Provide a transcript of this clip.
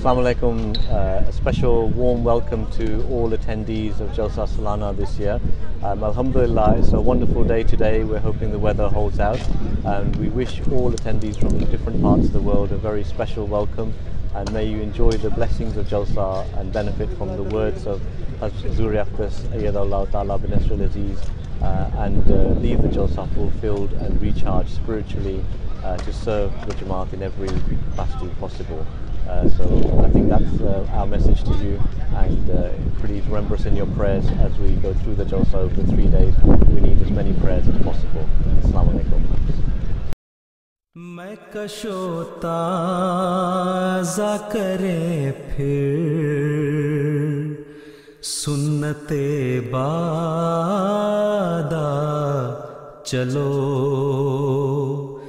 Assalamu alaikum. A special warm welcome to all attendees of Jalsa Salana this year. Alhamdulillah, it's a wonderful day today. We're hoping the weather holds out, and we wish all attendees from different parts of the world a very special welcome, and may you enjoy the blessings of Jalsa and benefit from the words of Zuri Akhtas Ayyadallah Ta'ala bin Nasrul Aziz, and leave the Jalsa fulfilled and recharged spiritually to serve the Jamaat in every capacity possible. So I think that's our message to you, and please remember us in your prayers as we go through the Jalsa over the 3 days. We need as many prayers as possible. Assalamu alaikum. मैं कशो ताज़ा करे फिर सुन्नते बादा चलो